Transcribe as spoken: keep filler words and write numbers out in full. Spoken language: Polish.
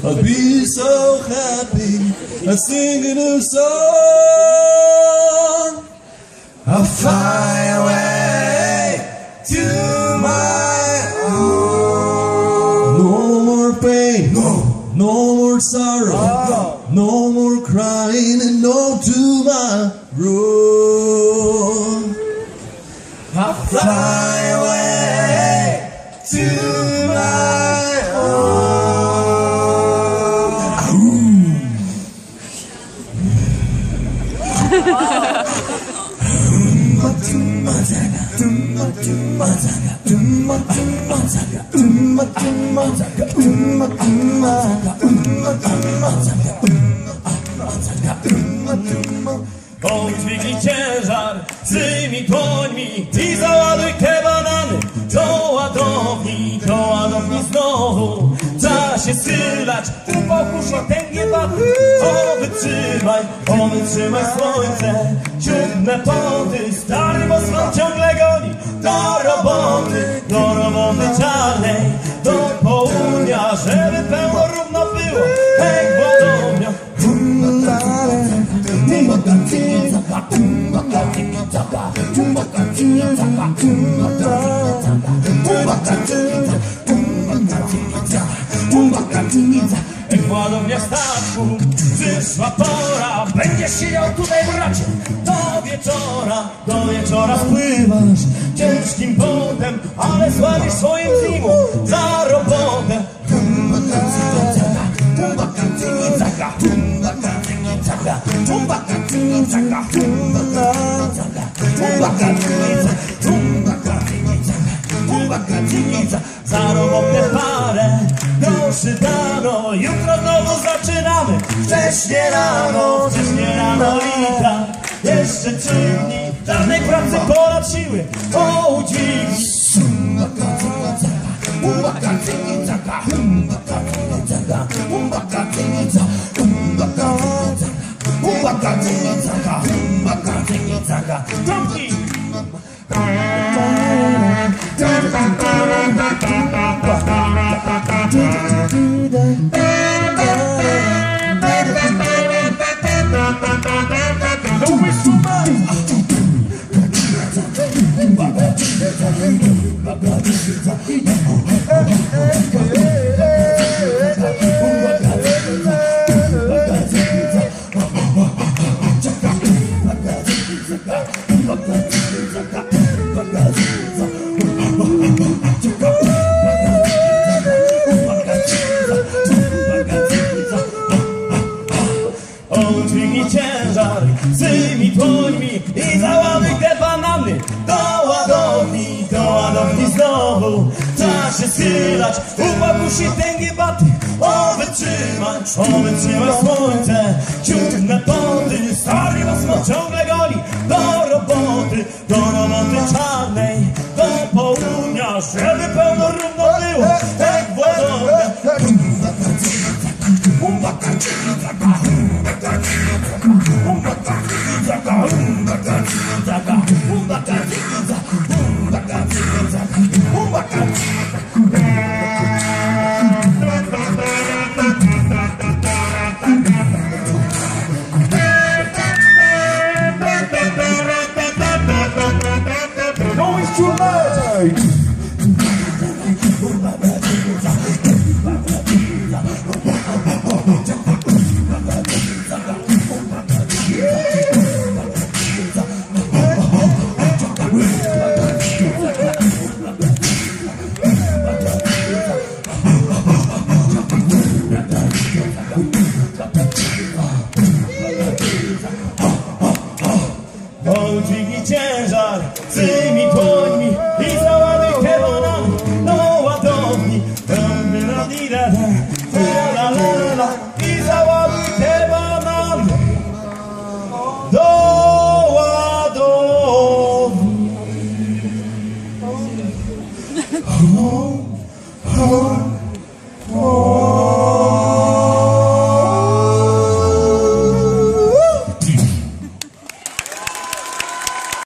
I'll be so happy. I sing a new song. I'll fly away to my home. No more pain, no, no more sorrow, oh. No more crying, and no tomorrow. I'll fly away to my home. Udźwignij ciężar swymi dłońmi i załaduj te banany do ładowni, do ładowni znowu. Da się sylać, upokój się tęgie baty. O wytrzymaj, o wytrzymaj słońce, siódme pąty. Stary bosman ciągle goni do roboty, do roboty czarnej, do południa, żeby pełno równo było, jak wodomia. Jak ładownia statku przyszła pora, będziesz siedział tutaj, bracie, do wieczora. Do wieczora spływasz ciężkim potem, ale sławisz swoim zimą za robotę. Za robotę parę groszy dano, jutro znowu zaczynamy wcześnie rano, wcześnie rano i tak jeszcze trzy dni żadnej pracy ponad siły. O udźwignij trąbki. Udźwignij ciężar swymi dłońmi i załaduj te banany do ładowni, do ładowni znowu. Trzeba się schylać, upokój się tęgie baty. O wytrzymaj, o wytrzymaj słońce, siódme pąty. Stary bosman ciągle goni do roboty, do roboty czarnej, do południa, żeby pełno równo było, jak wodomia. No it's too late. Udźwignij ciężar swymi dłońmi i załaduj te banany do ładowni. I załaduj te banany do ładowni.